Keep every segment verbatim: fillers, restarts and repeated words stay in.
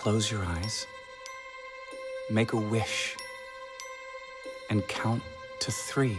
close your eyes, make a wish, and count to three.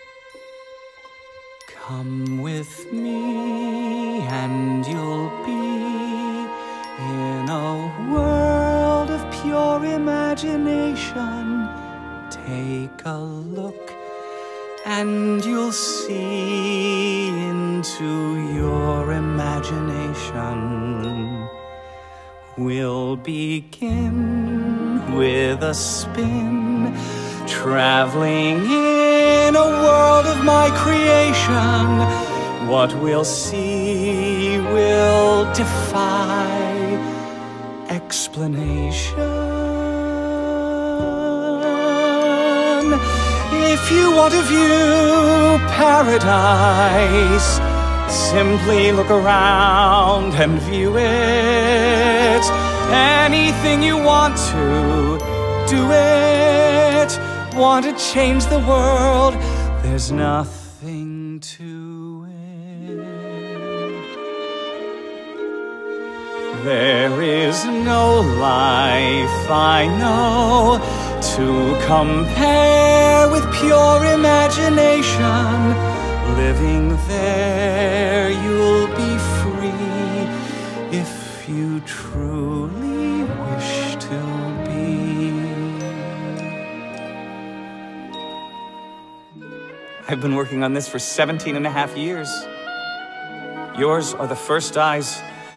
Come with me and you'll be in a world of pure imagination. Take a look and you'll see into your imagination. We'll begin with a spin, traveling in a world of my creation. What we'll see will defy explanation. If you want to view paradise, simply look around and view it. Anything you want to, do it. Want to change the world, there's nothing to it. There is no life I know to compare with pure imagination. Living there, you'll be free if you truly wish to be. I've been working on this for seventeen and a half years. Yours are the first eyes